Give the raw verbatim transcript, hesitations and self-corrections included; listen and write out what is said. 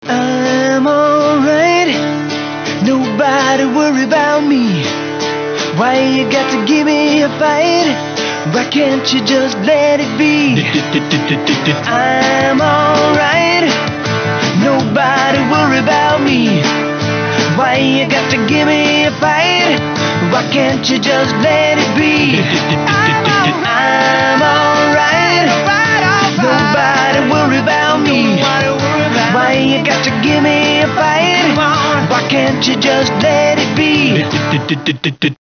I'm alright, nobody worry about me. Why you got to give me a fight? Why can't you just let it be? I'm alright, nobody worry about me. Why you got to give me a fight? Why can't you just let it be? I'm alright, nobody worry about me. Why you got to give me a fight? Why can't you just let it be?